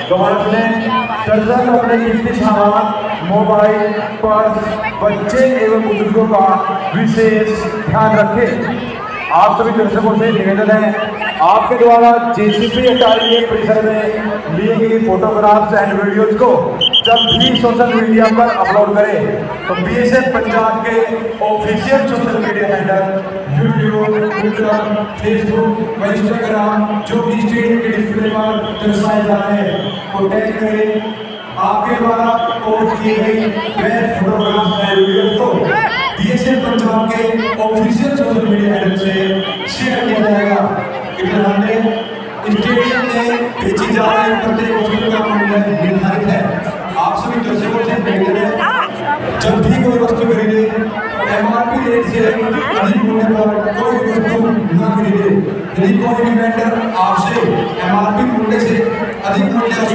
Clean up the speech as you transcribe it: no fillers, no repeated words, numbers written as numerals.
तो अपने दर्शक अपने कीमती सामान, मोबाइल, पर्स, बच्चे एवं बुजुर्गों का विशेष ध्यान रखें। आप सभी दर्शकों से निवेदन है, आपके द्वारा जेसीपी अटारी परिसर में लिए गए फोटोग्राफ्स एंड वीडियोज को जब भी सोशल मीडिया पर अपलोड करें तो बीएसएफ पंजाब के official social media handle YouTube, Twitter, Facebook व इंस्टाग्राम जो कि स्क्रीन के डिस्प्ले पर दर्शाए जा रहे हैं को टैग करें। आपके द्वारा पोस्ट की गई बेस्ट फोटोग्राफ्स एंड वीडियोज को बीएसएफ पंजाब के ऑफिशियल सोशल मीडिया हैंडल से शेयर किया जाएगा। स्टेडियम में भेजी जा रही प्रत्येक वस्तु का मूल्य निर्धारित है। आप सभी दर्शकों से निवेदन है, जब भी कोई वस्तु खरीदे एमआरपी रेट से अधिक मूल्य पर कोई वस्तु न खरीदे। यदि कोई भी वेंडर आपसे एमआरपी